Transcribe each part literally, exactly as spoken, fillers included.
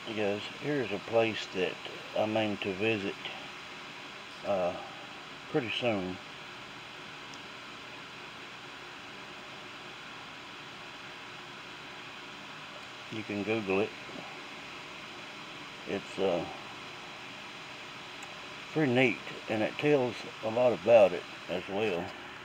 Because here's a place that I mean to visit uh, pretty soon. You can Google it. It's uh, pretty neat, and it tells a lot about it as well.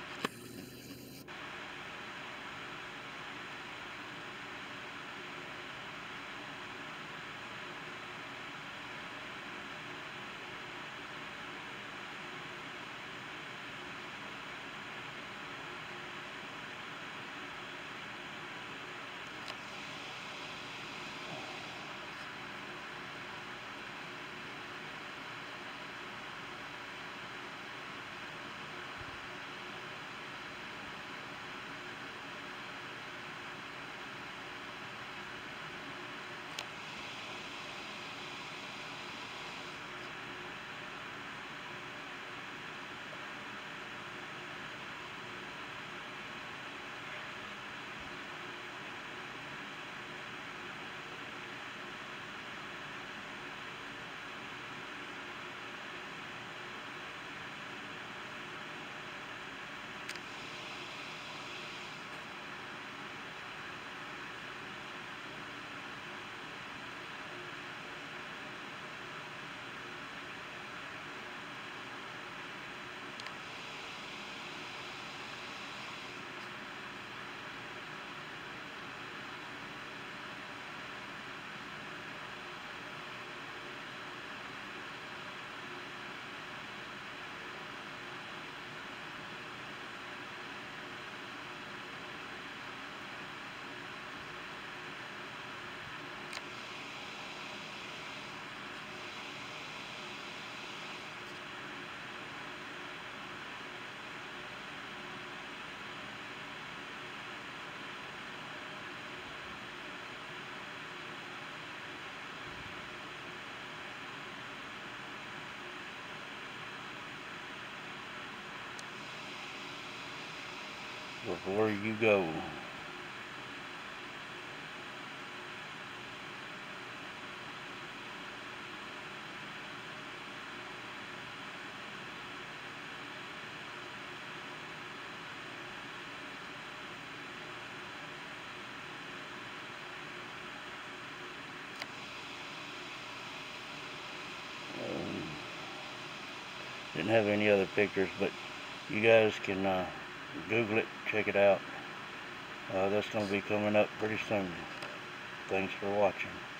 Before you go. Um, didn't have any other pictures, but you guys can uh, Google it, check it out. Uh, that's going to be coming up pretty soon. Thanks for watching.